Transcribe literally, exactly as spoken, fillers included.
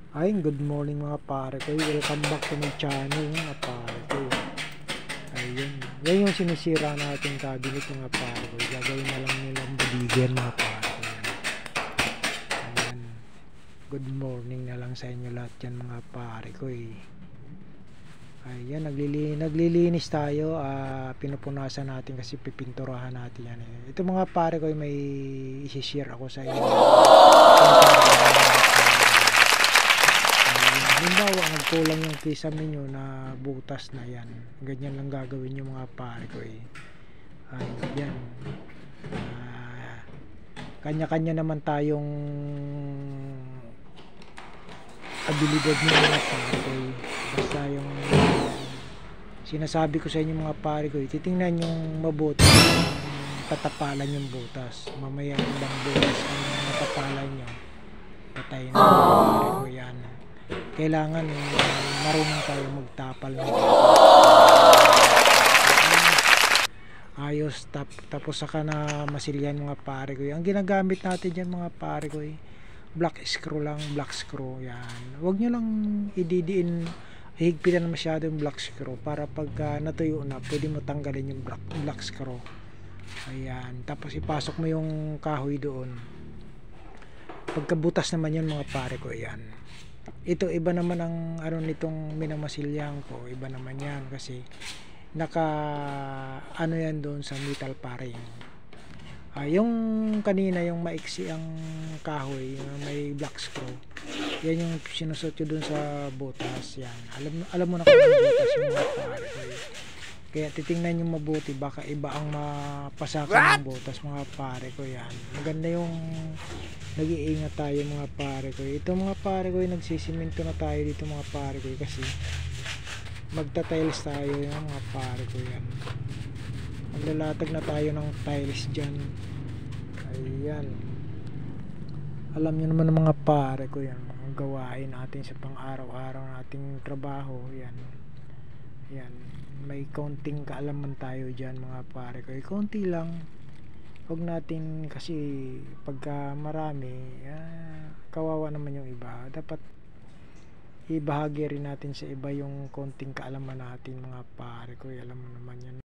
Ay, good morning mga pare ko. Welcome back to my channel mga pare ko. Ayun. Yan yung sinisira natin cabinet mga pare ko. Gagawin na lang nilang budigan mga pare ko. Ayan. Good morning na lang sa inyo lahat yan mga pare ko eh. Ayan, naglili naglilinis tayo. Uh, pinupunasan natin kasi pipinturahan natin yan eh. Ito mga pare ko may isi-share ako sa inyo. Halimbawa, nagkulang yung kisame nyo na butas na yan. Ganyan lang gagawin yung mga pare ko eh. Ay, yan. Uh, kanya-kanya naman tayong abilidad nyo mga pare ko eh. Basta yung sinasabi ko sa inyo mga pare ko eh, titingnan yung mabuti yung tatapalan yung butas. Mamaya ibang butas ang natapalan nyo, patay na mga pare ko yan. Kailangan marunong tayo magtapal ng ayos tap, tapos saka na masilyan mga pare ko. Ang ginagamit natin dyan mga pare ko black screw lang, black screw yan. Huwag nyo lang ididiin higpitan masyado yung black screw para pag uh, natuyo na pwede mo tanggalin yung black, black screw. Ayan, tapos ipasok mo yung kahoy doon. Pagkabutas naman yun mga pare ko yan. Ito iba naman ang ano nitong minamasilyan ko, iba naman yan kasi naka ano yan doon sa metal paring. Ah, yung kanina yung maiksi ang kahoy, yung may black screw. Yan yung sinusot ko doon sa butas yan. Alam alam mo na kung ano butas yung mga pare ko. Kaya titingnan nyo mabuti, baka iba ang mapasakan ng butas mga pare ko yan. Maganda yung nag-iingat tayo mga pare ko. Ito mga pare ko, nagsisiminto na tayo dito mga pare ko kasi magta-tiles tayo yung mga pare ko yan. Maglalatag na tayo ng tiles dyan. Ayan. Alam nyo naman ng mga pare ko yan, mga gawain natin sa pang araw-araw nating trabaho yan. Yan, may konting kaalaman tayo dyan mga pare ko. Konti lang. Huwag natin kasi pagka marami ah, kawawa naman yung iba. Dapat ibahagi rin natin sa iba yung konting kaalaman natin mga pare ko. Alam mo naman yan